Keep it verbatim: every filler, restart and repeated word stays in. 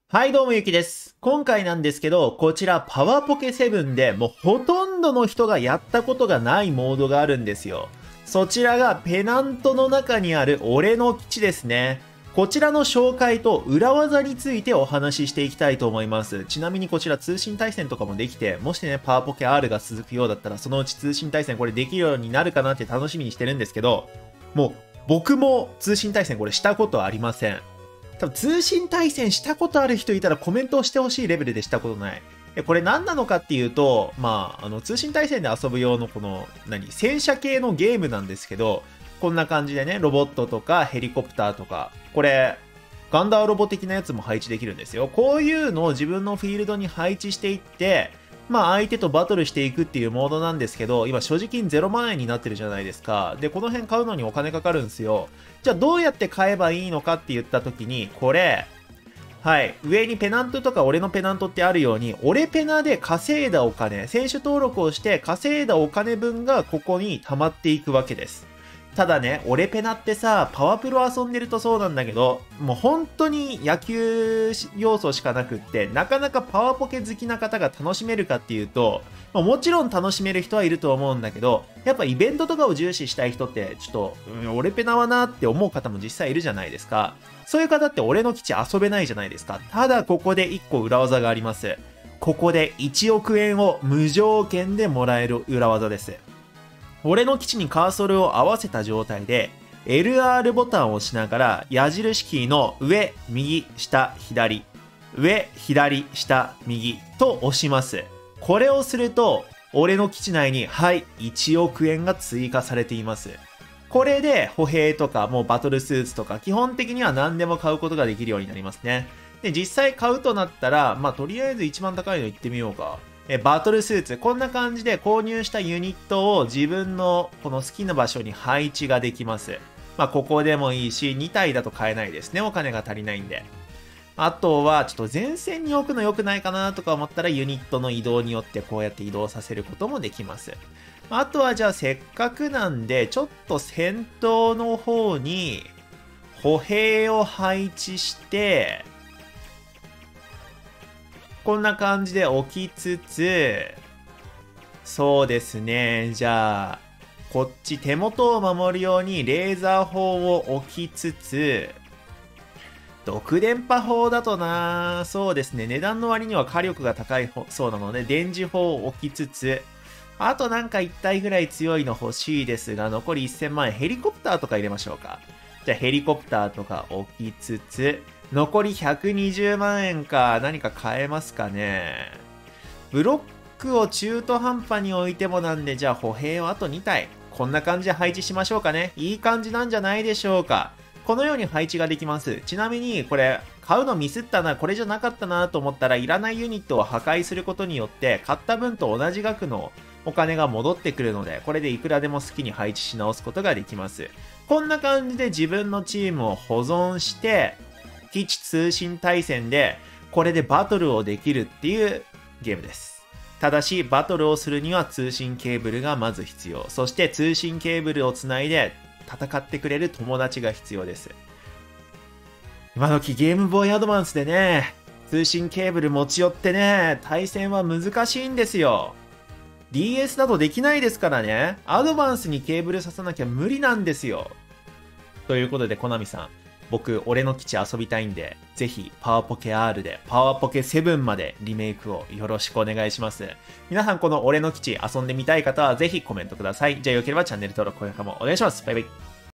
はい、どうもゆきです。今回なんですけど、こちらパワーポケセブンでもうほとんどの人がやったことがないモードがあるんですよ。そちらがペナントの中にある俺の基地ですね。こちらの紹介と裏技についてお話ししていきたいと思います。ちなみにこちら通信対戦とかもできて、もしね、パワーポケ R が続くようだったら、そのうち通信対戦これできるようになるかなって楽しみにしてるんですけど、もう僕も通信対戦これしたことありません。多分通信対戦したことある人いたらコメントをしてほしいレベルでしたことない。え、これ何なのかっていうと、まあ、あの、通信対戦で遊ぶ用のこの、何、戦車系のゲームなんですけど、こんな感じでね、ロボットとかヘリコプターとか、これ、ガンダーロボ的なやつも配置できるんですよ。こういうのを自分のフィールドに配置していって、まあ相手とバトルしていくっていうモードなんですけど、今所持金ゼロまんえんになってるじゃないですか。で、この辺買うのにお金かかるんですよ。じゃあどうやって買えばいいのかって言った時に、これ、はい。上にペナントとか俺のペナントってあるように、俺ペナで稼いだお金、選手登録をして稼いだお金分がここに溜まっていくわけです。ただね、俺ペナってさ、パワプロ遊んでるとそうなんだけど、もう本当に野球要素しかなくって、なかなかパワポケ好きな方が楽しめるかっていうと、まあ、もちろん楽しめる人はいると思うんだけど、やっぱイベントとかを重視したい人って、ちょっと、うん、俺ペナはなって思う方も実際いるじゃないですか。そういう方って俺の基地遊べないじゃないですか。ただここでいっこ裏技があります。ここでいちおくえんを無条件でもらえる裏技です。俺の基地にカーソルを合わせた状態で エルアール ボタンを押しながら矢印キーの上、右、下、左、上、左、下、右と押します。これをすると俺の基地内にはいいちおくえんが追加されています。これで歩兵とかもうバトルスーツとか基本的には何でも買うことができるようになりますね。で、実際買うとなったら、まあとりあえず一番高いのいってみようか。えバトルスーツ、こんな感じで購入したユニットを自分のこの好きな場所に配置ができます。まあここでもいいし、にたいだと買えないですね。お金が足りないんで。あとは、ちょっと前線に置くの良くないかなとか思ったらユニットの移動によってこうやって移動させることもできます。あとはじゃあせっかくなんで、ちょっと先頭の方に歩兵を配置して、こんな感じで置きつつ、そうですね。じゃあ、こっち手元を守るようにレーザー砲を置きつつ、毒電波砲だとな、そうですね。値段の割には火力が高いそうなので、電磁砲を置きつつ、あとなんかいち体ぐらい強いの欲しいですが、残りせんまんえん、ヘリコプターとか入れましょうか。じゃあヘリコプターとか置きつつ、残りひゃくにじゅうまんえんか、何か買えますかね。ブロックを中途半端に置いてもなんで、じゃあ歩兵をあとに体。こんな感じで配置しましょうかね。いい感じなんじゃないでしょうか。このように配置ができます。ちなみに、これ、買うのミスったな、これじゃなかったなと思ったら、いらないユニットを破壊することによって、買った分と同じ額のお金が戻ってくるので、これでいくらでも好きに配置し直すことができます。こんな感じで自分のチームを保存して、基地通信対戦でこれでバトルをできるっていうゲームです。ただしバトルをするには通信ケーブルがまず必要。そして通信ケーブルをつないで戦ってくれる友達が必要です。今時ゲームボーイアドバンスでね、通信ケーブル持ち寄ってね、対戦は難しいんですよ。ディーエス だとできないですからね。アドバンスにケーブルささなきゃ無理なんですよ。ということでコナミさん、僕、俺の基地遊びたいんで、ぜひ、パワポケ R で、パワポケセブンまでリメイクをよろしくお願いします。皆さん、この俺の基地遊んでみたい方は、ぜひコメントください。じゃあ、よければチャンネル登録、高評価もお願いします。バイバイ。